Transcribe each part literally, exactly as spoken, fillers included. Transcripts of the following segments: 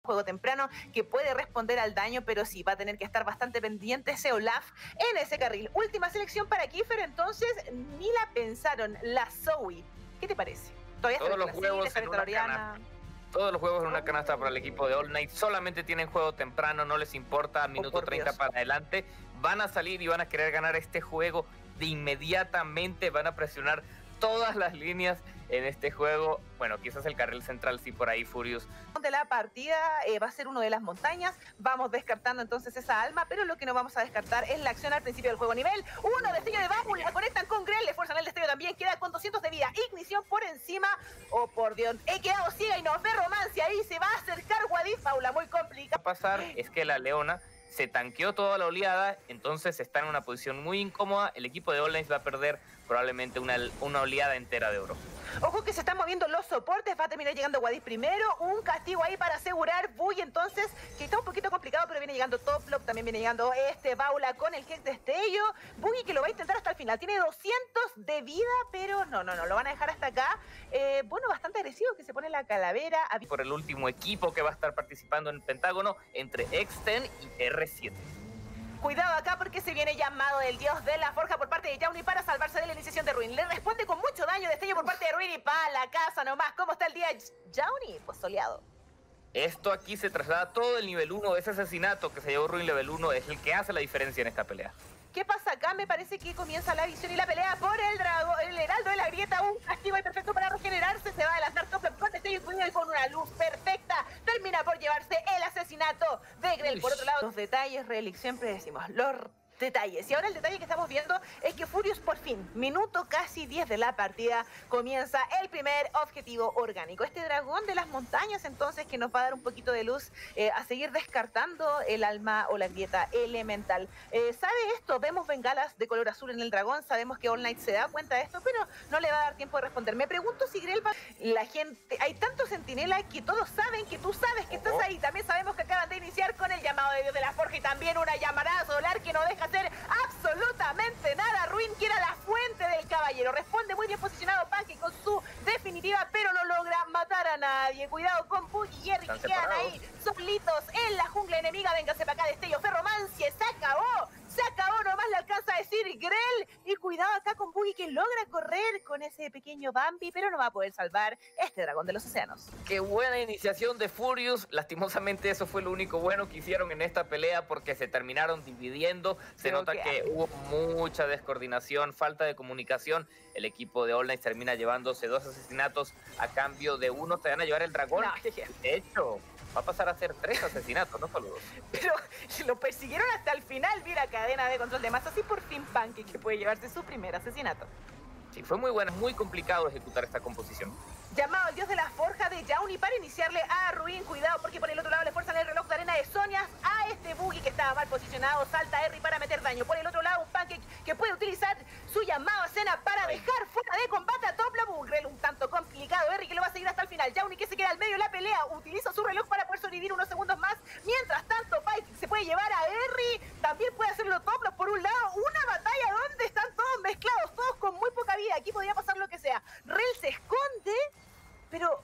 juego temprano que puede responder al daño, pero sí va a tener que estar bastante pendiente ese Olaf en ese carril. Última selección para Kiefer, entonces ni la pensaron, la Zoe. ¿Qué te parece? Todavía Todos los juegos en una canasta. Todos los juegos en una canasta para el equipo de All Knight. Solamente tienen juego temprano, no les importa, minuto oh, treinta Dios. para adelante. Van a salir y van a querer ganar este juego de inmediatamente. Van a presionar todas las líneas en este juego. Bueno, quizás el carril central sí por ahí, Furious. De la partida eh, va a ser uno de las montañas. Vamos descartando entonces esa alma, pero lo que no vamos a descartar es la acción al principio del juego. Nivel uno, destello de Bubble, la conectan con Grell, le fuerzan el destello también, queda con doscientos de vida. Ignición por encima. Oh, por Dios, he quedado ciega y nos ve Romancia ahí, se va a acercar Wadif, Paula, muy complicado. Lo que va a pasar es que la Leona se tanqueó toda la oleada, entonces está en una posición muy incómoda. El equipo de All Knight va a perder probablemente una, una oleada entera de oro. Ojo que se están moviendo los soportes, va a terminar llegando Wadif primero, un castigo ahí para asegurar Buggy, entonces, que está un poquito complicado, pero viene llegando Toplop, también viene llegando este Baula con el Hex Destello. Buggy que lo va a intentar hasta el final, tiene doscientos de vida, pero no, no, no, lo van a dejar hasta acá. Eh, bueno, bastante agresivo que se pone la calavera. Por el último equipo que va a estar participando en el Pentágono entre X diez y R siete. Cuidado acá porque se viene llamado del dios de la forja por parte de Yauni para salvarse de la iniciación de Ruin. Le responde con mucho daño, destello por parte de Ruin y pa' la casa nomás. ¿Cómo está el día Yauni? Pues soleado. Esto aquí se traslada todo el nivel uno. Ese asesinato que se llevó Ruin level uno es el que hace la diferencia en esta pelea. ¿Qué pasa acá? Me parece que comienza la visión y la pelea por el dragón, el heraldo de la grieta. Un castigo ahí perfecto para regenerarse. Se va a lanzar Toplop con destello y con una luz perfecta. Termina por llevarse el asesinato de Grell. Por otro lado, los detalles, Relic, siempre decimos, los detalles. Y ahora el detalle que estamos viendo es que Furious por fin, minuto casi diez de la partida, comienza el primer objetivo orgánico. Este dragón de las montañas entonces que nos va a dar un poquito de luz eh, a seguir descartando el alma o la grieta elemental. Eh, ¿Sabe esto? Vemos bengalas de color azul en el dragón, sabemos que All Knight se da cuenta de esto, pero no le va a dar tiempo de responder. Me pregunto si Grell va... La gente... Hay tantos centinelas que todos saben que tú sabes que estás ahí. También sabemos que acaban de iniciar con el llamado de Dios de la Forja y también una llamarada solar que no deja hacer absolutamente nada. Ruin que era la fuente del caballero. Responde muy bien posicionado Pancake con su definitiva, pero no logra matar a nadie. Cuidado con Buggy y Jerry que quedan ahí solitos en la jungla enemiga. Véngase para acá, destello, Ferromancia, se acabó. Se acabó, nomás le alcanza a decir Grell. Y cuidado acá con Buggy que logra correr con ese pequeño Bambi, pero no va a poder salvar este dragón de los océanos. Qué buena iniciación de Furious. Lastimosamente eso fue lo único bueno que hicieron en esta pelea porque se terminaron dividiendo. Se Creo nota que, que hubo mucha descoordinación, falta de comunicación. El equipo de All Knight termina llevándose dos asesinatos a cambio de uno. Se van a llevar el dragón. No. De hecho, va a pasar a ser tres asesinatos, no solo dos. Pero lo persiguieron hasta el final. Mira, cadena de control de masa. Así por fin Pancake que puede llevarse su primer asesinato. Sí, fue muy buena, muy complicado ejecutar esta composición. Llamado al dios de la forja de Yauni para iniciarle a Ruin. Cuidado porque por el otro lado le fuerzan el reloj de arena de Sonias a este Buggy que estaba mal posicionado. Salta Harry para meter daño. Por el otro lado un Pancake que puede utilizar su llamado a escena para dejar fuera de combate a Toplop. Grell un tanto complicado. Harry que lo va a seguir hasta el final. Yauni que se queda al medio de la pelea. Utiliza su reloj para poder sobrevivir unos segundos más. Mientras tanto Pike se puede llevar a Harry. También puede hacerlo Toplop por un lado. Una batalla donde están todos mezclados. Todos con muy poca vida. Aquí podría pasar lo que sea. Rell se esconde. Pero,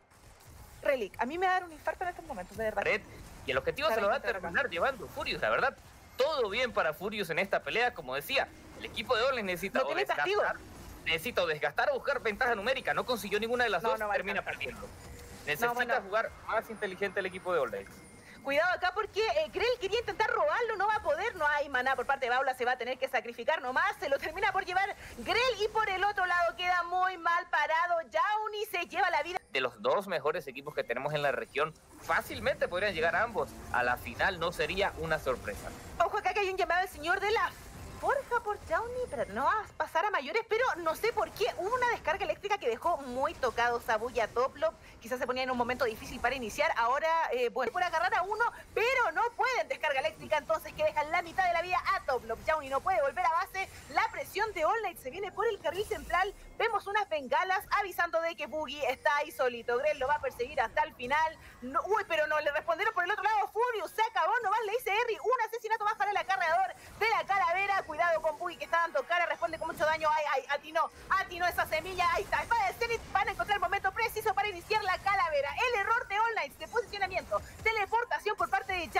Relic, a mí me va a dar un infarto en estos momentos, de verdad. Red, y el objetivo se lo va a terminar llevando Furious, la verdad. Todo bien para Furious en esta pelea, como decía. El equipo de All Knight necesita no o desgastar, necesita o desgastar o buscar ventaja numérica. No consiguió ninguna de las no, dos, no termina perdiendo. Necesita no, bueno. jugar más inteligente el equipo de All Knight. Cuidado acá porque eh, Grell quería intentar robarlo, no va a poder, no hay maná por parte de Baula, se va a tener que sacrificar nomás, se lo termina por llevar Grell y por el otro lado queda muy mal parado, Yauni se lleva la vida. De los dos mejores equipos que tenemos en la región, fácilmente podrían llegar ambos a la final, no sería una sorpresa. Ojo acá que hay un llamado del señor de la forja por Yauni, pero no va a pasar a mayores, pero no sé por qué. Hubo una descarga eléctrica que dejó muy tocados a Buggy, a Toplop. Quizás se ponía en un momento difícil para iniciar. Ahora, eh, bueno, por agarrar a uno, pero no pueden descarga eléctrica, entonces que dejan la mitad de la vida a Toplop. Yauni no puede volver a base. La presión de All Knight se viene por el carril central. Vemos unas bengalas avisando de que Buggy está ahí solito. Grell lo va a perseguir hasta el final. No, uy, pero no, le respondieron por el otro lado. Furious se acabó, nomás le dice Harry. Un asesinato más para el acarreador de la calavera. Cuidado con Buggy que está dando cara, responde con mucho daño. Ay, ay, atinó, atinó esa semilla. Ahí está, espada de Zenith. Van a encontrar el momento preciso para iniciar la calavera. El error de All Knight de posicionamiento. Se le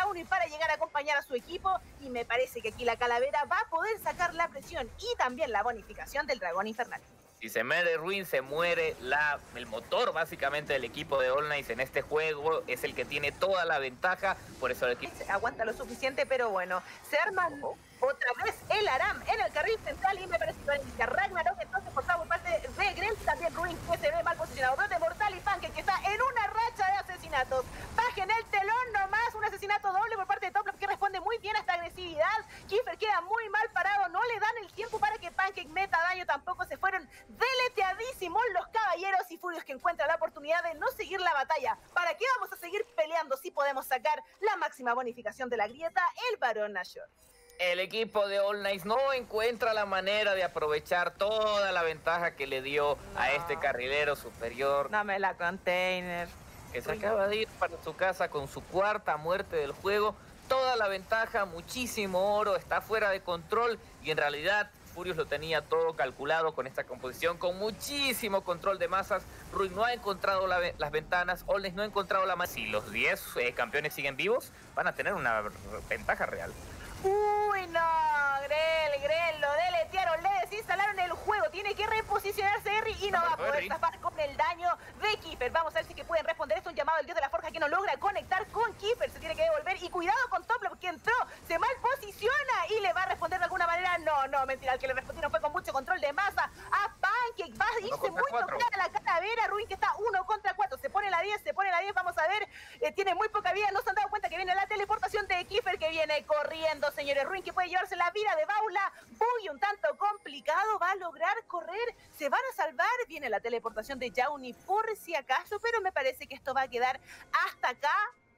Yauni para llegar a acompañar a su equipo. Y me parece que aquí la Calavera va a poder sacar la presión y también la bonificación del Dragón Infernal. Si se muere Ruin, se muere la, el motor básicamente del equipo de All Knights en este juego. Es el que tiene toda la ventaja, por eso el equipo aguanta lo suficiente, pero bueno, se arman otra vez el Aram en el carril central y me parece que va a iniciar Ragnarok. Entonces, por favor, parte de Grell, también Ruin, que se ve mal posicionado. Brote Mortal y Pancake, que está en una racha de asesinatos. Bajen el telón nomás, un asesinato doble por parte de Toplop, que responde muy bien a esta agresividad. Kiefer queda muy mal parado, no le dan el tiempo para que Pancake meta daño, tampoco se fueron deleteadísimos los caballeros y Furious, que encuentran la oportunidad de no seguir la batalla. ¿Para qué vamos a seguir peleando si podemos sacar la máxima bonificación de la grieta? El Barón Nashor. El equipo de All Knights no encuentra la manera de aprovechar toda la ventaja que le dio no. a este carrilero superior. Dame la container. Que se acaba de ir para su casa con su cuarta muerte del juego. Toda la ventaja, muchísimo oro, está fuera de control y en realidad Furious lo tenía todo calculado con esta composición, con muchísimo control de masas. Ruin no ha encontrado la, las ventanas, All Knights no ha encontrado la masa. Si los diez eh, campeones siguen vivos, van a tener una ventaja real. Uy, no, Grell, Grell, lo deletearon, le desinstalaron el juego, tiene que reposicionarse Harry y no va a poder zafar con el daño de Kiefer. Vamos a ver si que pueden responder esto, un llamado del dios de la forja que no logra conectar con Kiefer, se tiene que devolver y cuidado con Toplop, que entró, se mal posiciona y le va a responder de alguna manera. No, no, mentira, el que le respondieron fue con mucho control de masa a Pancake, va a irse muy tocada la Calavera. Ruin, que está uno contra cuatro, se pone la diez, se pone la diez, vamos a ver, eh, tiene muy poca vida, no se han dado cuenta que viene la teleportación de Kiefer, que viene corriendo, señores. Ruin, que puede llevarse la vida de Baula. Buggy un tanto complicado, va a lograr correr, se van a salvar. Viene la teleportación de Yauni por si acaso, pero me parece que esto va a quedar hasta acá.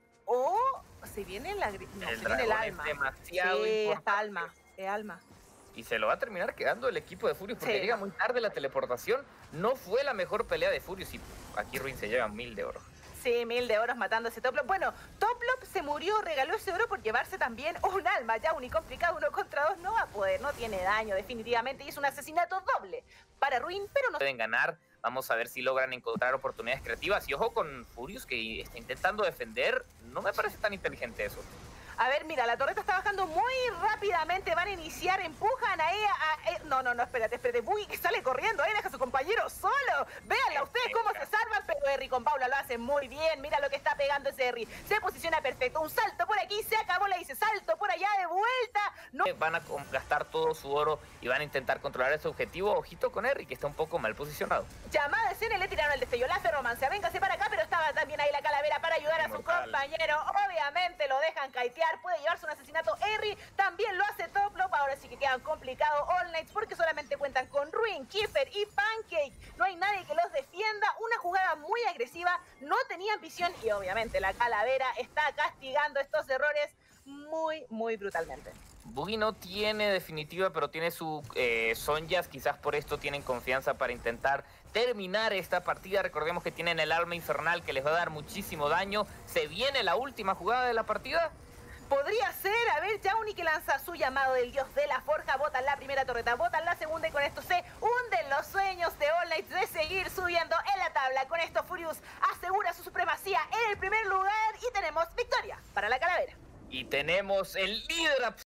O se viene la, no, el, se viene el alma. Es demasiado sí, importante. Esta alma, es alma. Y se lo va a terminar quedando el equipo de Furious porque sí. llega muy tarde la teleportación. No fue la mejor pelea de Furious y aquí Ruin se lleva mil de oro. Sí, mil de oros matando a ese Toplop. Bueno, Toplop se murió, regaló ese oro por llevarse también un alma. Yauni complicado, uno contra dos, no va a poder, no tiene daño definitivamente. Y es un asesinato doble para Ruin, pero no pueden ganar. Vamos a ver si logran encontrar oportunidades creativas. Y ojo con Furious, que está intentando defender. No me parece tan inteligente eso. A ver, mira, la torreta está bajando muy rápidamente. Van a iniciar, empujan ahí a... a eh, no, no, no, espérate, espérate. Buggy, que sale corriendo ahí, deja a su compañero solo. Véanla ustedes cómo se salvan, pero Harry con Paula lo hace muy bien. Mira lo que está pegando ese Harry. Se posiciona perfecto. Un salto por aquí, se acabó, le dice salto por allá de vuelta. No. Van a gastar todo su oro y van a intentar controlar ese objetivo. Ojito con Harry, que está un poco mal posicionado. Llamada de escena, le tiraron el destello. La ferromancia, véngase para acá, pero estaba también ahí la Calavera para ayudar a su compañero. Obviamente lo dejan kitear. Puede llevarse un asesinato Harry, también lo hace Toplop. Ahora sí que quedan complicados All Knights porque solamente cuentan con Ruin, Kiefer y Pancake. No hay nadie que los defienda. Una jugada muy agresiva, no tenían visión y obviamente la Calavera está castigando estos errores muy, muy brutalmente. Buggy no tiene definitiva, pero tiene su eh, Sonjas. Quizás por esto tienen confianza para intentar terminar esta partida. Recordemos que tienen el alma infernal que les va a dar muchísimo daño. Se viene la última jugada de la partida. Podría ser, a ver, Yauni, que lanza su llamado del dios de la forja, botan la primera torreta, botan la segunda y con esto se hunden los sueños de All Knights de seguir subiendo en la tabla. Con esto Furious asegura su supremacía en el primer lugar y tenemos victoria para la Calavera. Y tenemos el líder absoluto